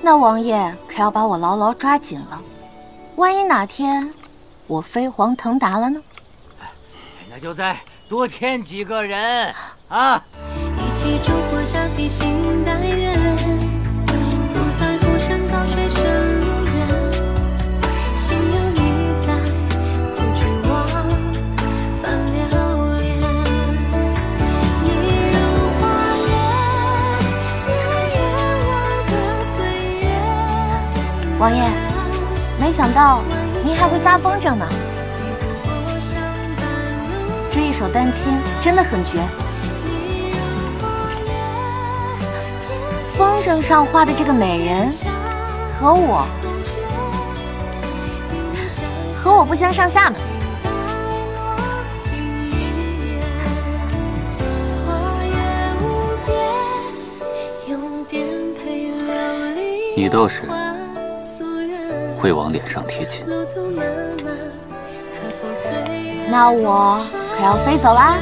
那王爷可要把我牢牢抓紧了，万一哪天我飞黄腾达了呢？ 那就再多添几个人啊！ 一起烛火下披星戴月，不在乎山高水深路远，心有你在，不惧往返流连。你如花月，年月我的岁月。 王爷，没想到您还会扎风筝呢。这一手丹青真的很绝。风筝上画的这个美人，和我不相上下呢。 你倒是会往脸上贴金。 那我可要飞走啦！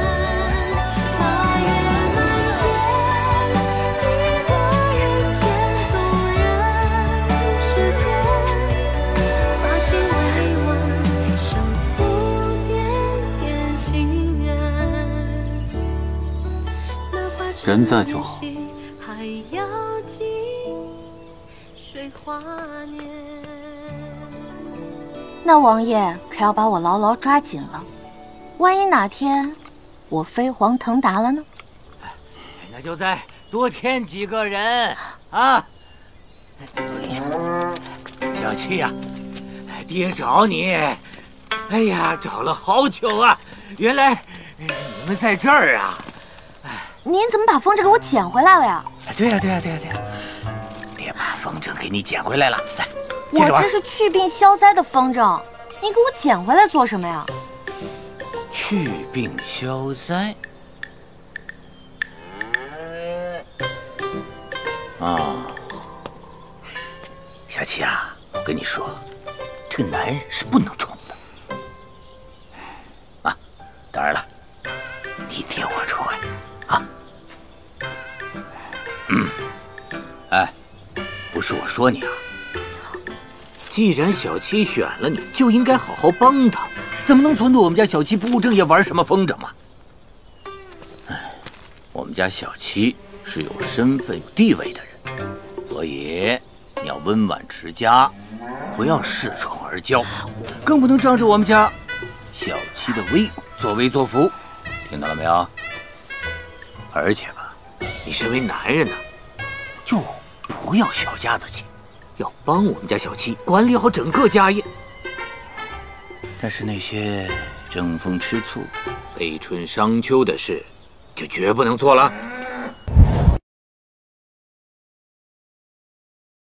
人在就好。 那王爷可要把我牢牢抓紧了，万一哪天我飞黄腾达了呢？ 那就再多添几个人啊！小七呀，爹找你，哎呀，找了好久啊！原来你们在这儿啊！ 您怎么把风筝给我捡回来了呀？ 对呀，爹把风筝给你捡回来了。来， 我这是祛病消灾的风筝，你给我捡回来做什么呀？ 祛病消灾啊！小七啊，我跟你说，这个男人是不能宠的啊。当然了，你爹我除外啊。哎，不是我说你啊，既然小七选了你，就应该好好帮他，怎么能撺掇我们家小七不务正业玩什么风筝嘛？哎，我们家小七是有身份、有地位的人，所以你要温婉持家，不要恃宠而骄，更不能仗着我们家小七的威作威作福，听到了没有？而且吧，你身为男人呢，就不要小家子气，要帮我们家小七管理好整个家业。但是那些争风吃醋、悲春伤秋的事，就绝不能做了。